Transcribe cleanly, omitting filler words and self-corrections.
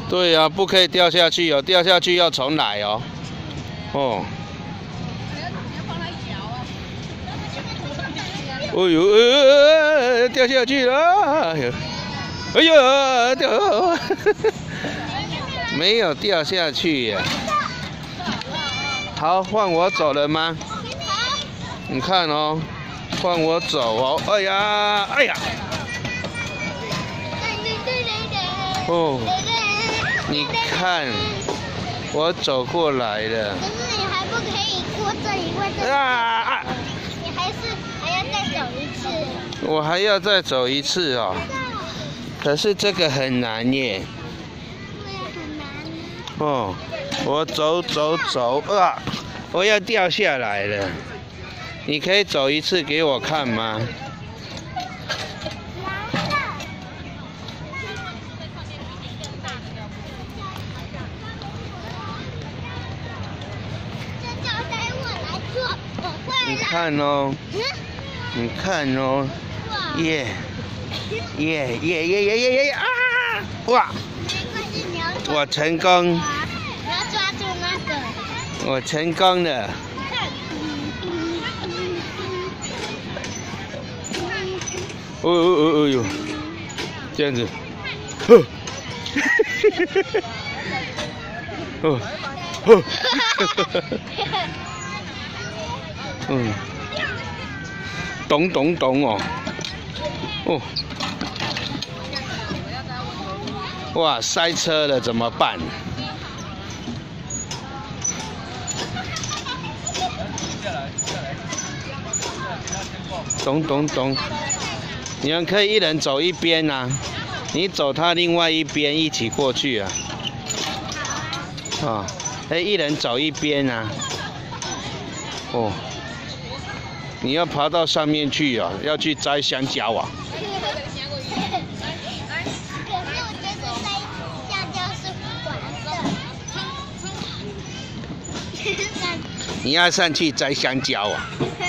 对呀、不可以掉下去哦，掉下去要重来哦。哦。哎呦，掉下去了！哎呦，掉！没有掉下去呀。好，换我走了吗？你看哦，换我走哦。哎呀，哎呀！哦，你看，我走过来了。 可是你还不可以过这里，因为这你还要再走一次。 我还要再走一次哦。可是这个很难耶。 对呀，很难。 哦，我走啊！我要掉下来了。你可以走一次给我看吗？你看哦，你看哦，耶啊！哇！我成功！ 你要抓住那个。 我成功了！哦呦，这样子，嗯，咚哦，哦，哇，塞车了怎么办？咚，你们可以一人走一边啊，你走他另外一边一起过去啊。啊，一人走一边啊。哦，你要爬到上面去啊，要去摘香蕉啊。 可是我觉得摘香蕉是玩的。 你要上去摘香蕉啊。